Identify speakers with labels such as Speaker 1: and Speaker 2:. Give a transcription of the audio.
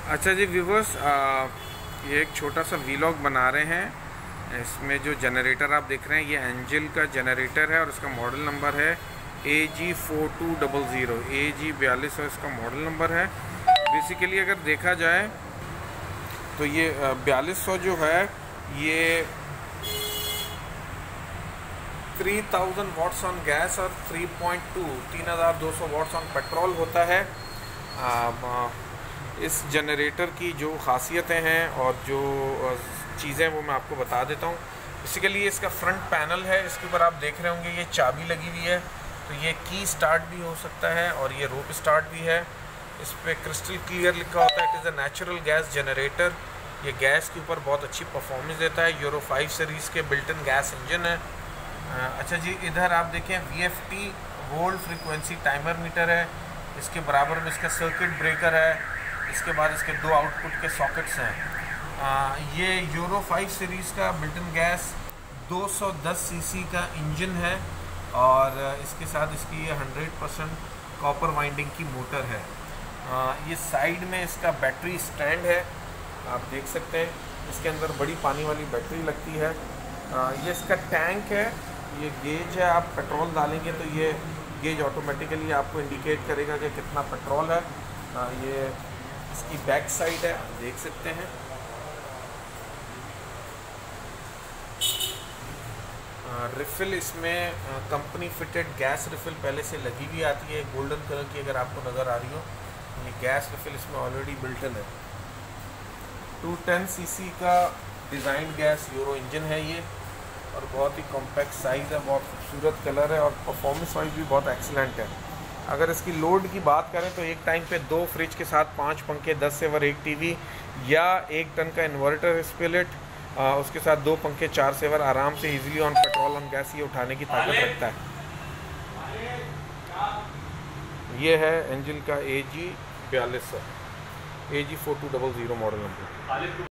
Speaker 1: अच्छा जी व्यूवर्स, ये एक छोटा सा वीलॉग बना रहे हैं। इसमें जो जनरेटर आप देख रहे हैं ये एंजिल का जनरेटर है और इसका मॉडल नंबर है AG4200 AG4200 इसका मॉडल नंबर है। बेसिकली अगर देखा जाए तो ये 4200 जो है ये 3000 वाट्स ऑन गैस और 3200 वाट्स ऑन पेट्रोल होता है। इस जनरेटर की जो ख़ासियतें हैं और जो चीज़ें वो मैं आपको बता देता हूँ। बेसिकली इसका फ्रंट पैनल है, इसके ऊपर आप देख रहे होंगे ये चाबी लगी हुई है, तो ये की स्टार्ट भी हो सकता है और ये रोप स्टार्ट भी है। इस पर क्रिस्टल क्लियर लिखा होता है it is a natural gas generator. ये गैस के ऊपर बहुत अच्छी परफॉर्मेंस देता है। यूरो 5 सीरीज़ के बिल्ट इन गैस इंजन है। अच्छा जी, इधर आप देखें VFT volt frequency timer meter है। इसके बराबर में इसका सर्किट ब्रेकर है। इसके बाद इसके दो आउटपुट के सॉकेट्स हैं। ये यूरो 5 सीरीज़ का बिल्ट इन गैस 210 सीसी का इंजन है और इसके साथ इसकी 100% कॉपर वाइंडिंग की मोटर है। ये साइड में इसका बैटरी स्टैंड है, आप देख सकते हैं। इसके अंदर बड़ी पानी वाली बैटरी लगती है। ये इसका टैंक है, ये गेज है। आप पेट्रोल डालेंगे तो ये गेज ऑटोमेटिकली आपको इंडिकेट करेगा कि कितना पेट्रोल है। ये इसकी बैक साइड है, आप देख सकते हैं। रिफ़िल इसमें कंपनी फिटेड गैस रिफ़िल पहले से लगी हुई आती है, गोल्डन कलर की अगर आपको नज़र आ रही हो। ये गैस रिफ़िल इसमें ऑलरेडी बिल्ट इन है। 210 सीसी का डिज़ाइन गैस यूरो इंजन है ये और बहुत ही कॉम्पैक्ट साइज़ है, बहुत खूबसूरत कलर है और परफॉर्मेंस वाइज भी बहुत एक्सीलेंट है। अगर इसकी लोड की बात करें तो एक टाइम पे 2 फ्रिज के साथ 5 पंखे, 10 सेवर, 1 टीवी या 1 टन का इन्वर्टर स्पिलिट, उसके साथ 2 पंखे, 4 सेवर आराम से easily on petrol on gas ये उठाने की ताकत रखता है। ये है एंजिल का AG4200 AG4200 मॉडल नंबर।